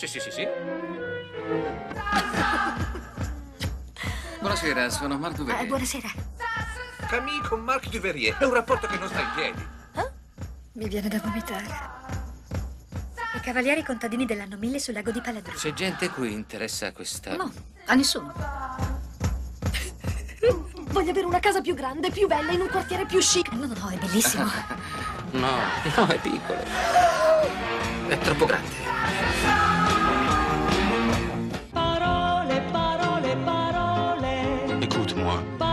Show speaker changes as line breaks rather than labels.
Sì, sì, sì, sì.
Buonasera, sono Marc Duverier.
Buonasera.
Camille con Marc Duverier. È un rapporto che non sta in piedi.
Mi viene da vomitare. I cavalieri contadini dell'anno 1000 sul lago di Paladru.
C'è gente qui interessa a questa...
No, a nessuno.
Voglio avere una casa più grande, più bella, in un quartiere più chic.
No, è bellissimo.
No, è piccolo. È troppo grande.
Parole, parole, parole.
Écoute-moi.